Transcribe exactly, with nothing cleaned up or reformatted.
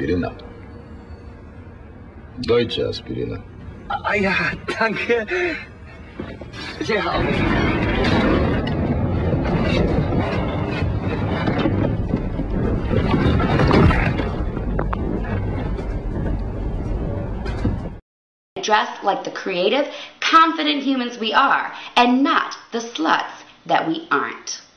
Aspirina. Deutsche Aspirina. Ah ja, danke. Sehr好。 Dressed like the creative, confident humans we are, and not the sluts that we aren't.